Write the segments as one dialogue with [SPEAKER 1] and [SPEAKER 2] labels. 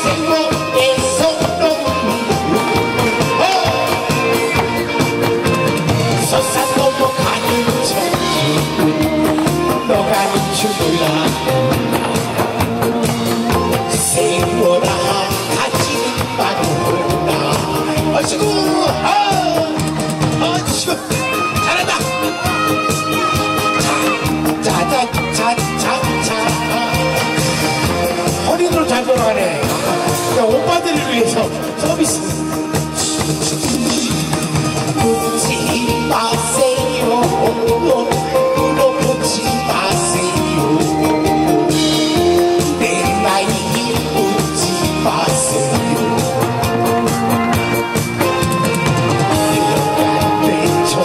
[SPEAKER 1] 허리로 잘 돌아가네. 오빠들을 위해서 서비스. 웃지 마세요. 물어보지 마세요. 내 나이 묻지 마세요. 이러다 내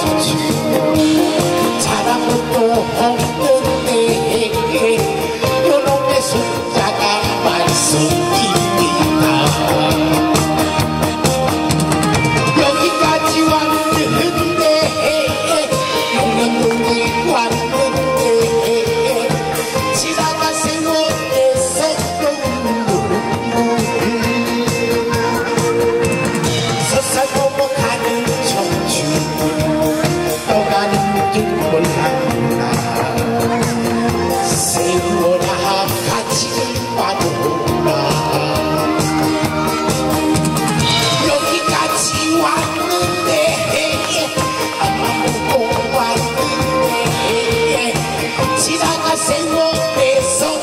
[SPEAKER 1] 청춘 잘한 것도 없는데 요놈의 숫자가 말씀입니다. 여기까지 왔는데 6년 동안 왔는데 지나가 세월에서 서서 넘어가는 청춘 떠가는 길 몰랐나. 세월아 같이 빠져라. 여기까지 왔는데 아무도 왔는데 지나가 세월에서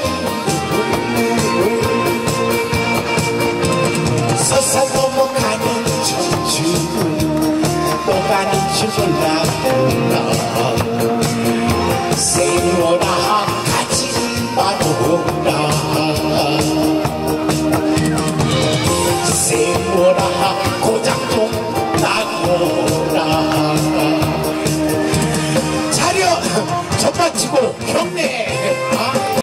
[SPEAKER 1] 서서 넘어가는 청춘 떠가는 줄 몰랐구나. 세월아 같이 빠져라.